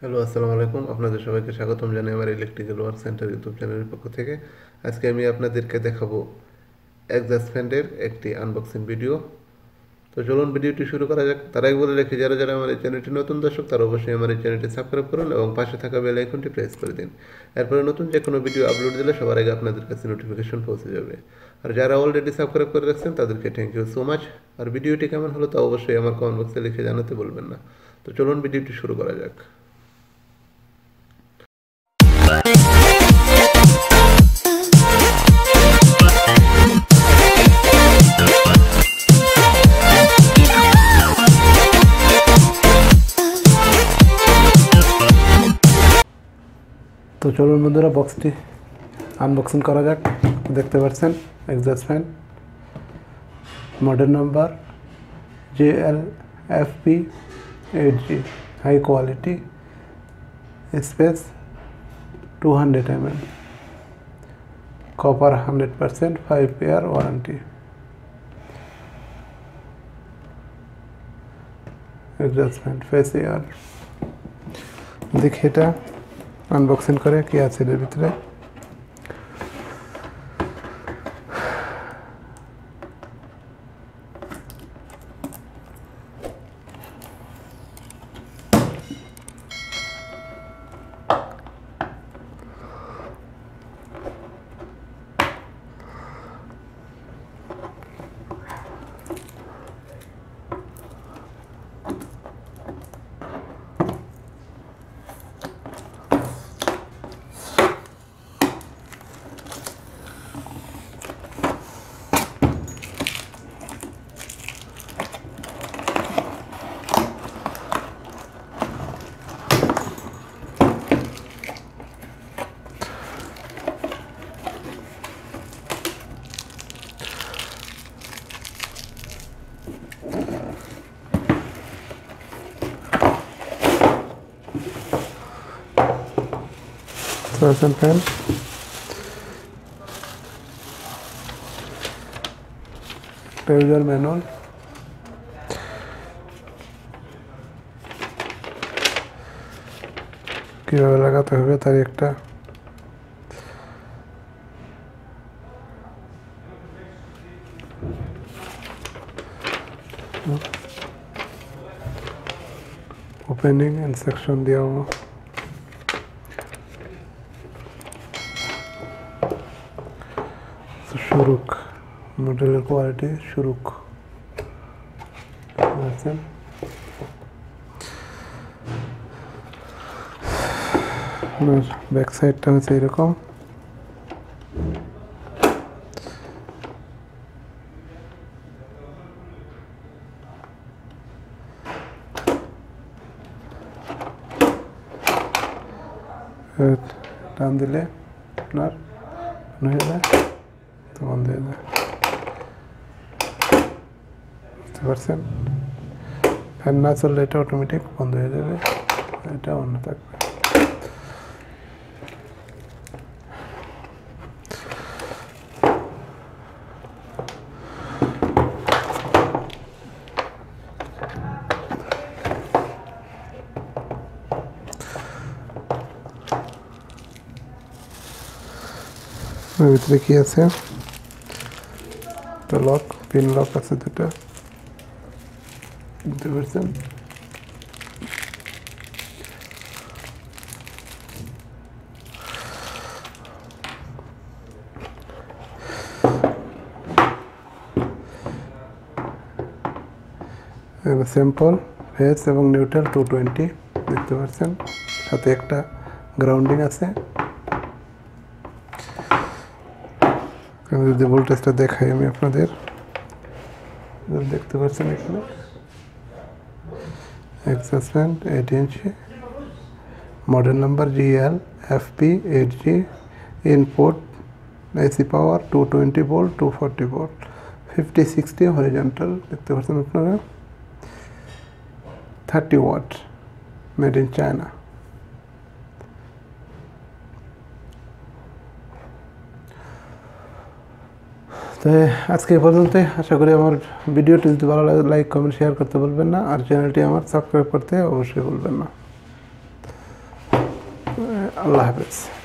Hello, আসসালামু আলাইকুম। আপনাদের সবাইকে স্বাগতম জানাই আমার ইলেকট্রিক্যাল ওয়ার্ক সেন্টার ইউটিউব চ্যানেলের পক্ষ থেকে। আজকে আমি আপনাদেরকে দেখাবো এক্সজস্ট ফ্যানের একটি আনবক্সিং ভিডিও। তো চলুন ভিডিওটি শুরু করা যাক। তার আগে বলে রাখি, যারা যারা আমার এই চ্যানেলটি নতুন দর্শক তারা অবশ্যই আমার এই চ্যানেলটি সাবস্ক্রাইব করুন এবং পাশে থাকা বেল আইকনটি প্রেস করে দিন। এরপরে নতুন যে কোনো ভিডিও আপলোড দিলে সবার আগে আপনাদের কাছে নোটিফিকেশন পৌঁছে যাবে। আর যারা অলরেডি সাবস্ক্রাইব করে রাখছেন তাদেরকে থ্যাংক ইউ সো মাচ। আর ভিডিওটি কেমন হলো তা অবশ্যই আমার কমেন্ট বক্সে লিখে জানাতে বলবেন না। তো চলুন ভিডিওটি শুরু করা যাক। তো চলুন বন্ধুরা, বক্সটি আনবক্সিং করা যাক। দেখতে পাচ্ছেন exhaust fan, model number JLFP8G, high quality, space 200 mm, copper 100%, 5 year warranty. Exhaust fan face air. দেখি এটা আনবক্সিং করে কি আছে এর ভিতরে। ফ্যান ইউজার ম্যানুয়াল, কিভাবে লাগাতে হবে তার একটা ওপেনিং ইনস্ট্রাকশন দেওয়া। শুরুক মডেলের কোয়ালিটি শুরুক আছেন। ব্যাক সাইডটা হচ্ছে এরকম। টান দিলে আপনার হয়ে যায়, তো বন্ধ হয়ে যায়। বুঝতে পারছেন? ফ্যান না চললে এটা অটোমেটিক বন্ধ হয়ে যাবে, এটা অন্য থাকবে। এর ভিতরে কি আছে? তো লক, পিন লক আছে দুটো, বুঝতে পারছেন? স্যাম্পল ফেস এবং নিউট্রাল 220 দেখতে পাচ্ছেন, সাথে একটা গ্রাউন্ডিং আছে। যদি ভোল্টেজটা দেখাই আমি আপনাদের, দেখতে পাচ্ছেন এখানে exhaust fan 8 inch, model number JLFP8G, input AC power 220 volt, 240 volt, 50-60 horizontal দেখতে পাচ্ছেন আপনারা, 30 ওয়াট, মেড ইন চায়না। তো আজকে এই পর্যন্তই। আশা করি আমার ভিডিওটি যদি ভালো লাগে লাইক কমেন্ট শেয়ার করতে ভুলবেন না, আর চ্যানেলটি আমার সাবস্ক্রাইব করতে অবশ্যই ভুলবেন না। আল্লাহ হাফেজ।